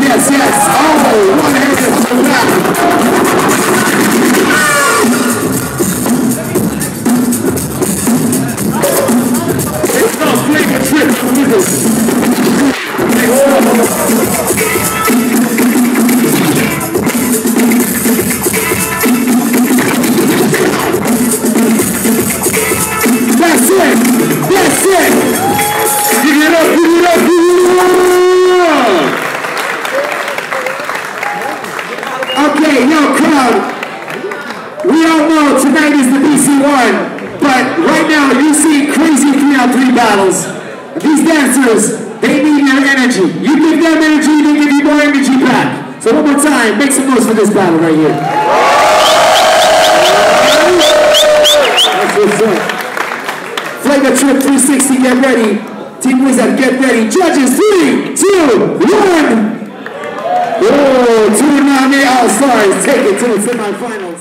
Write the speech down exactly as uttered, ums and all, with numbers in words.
yes, yes. Oh, one hand to the back. It's no flavor trip with us. That's it. That's it. Give it up, give it up, give it up. Okay, yo, crowd. We all know tonight is the B C one, but right now you see crazy three on three battles. These dancers, they need your energy. You give them energy, they give you more energy back. So one more time, make some noise for this battle right here. That's what's up. Flavor Trip three sixty, get ready. Team Wizard, get ready. Judges, three, two, one. Oh, two Nami All-Stars take it to the semifinals.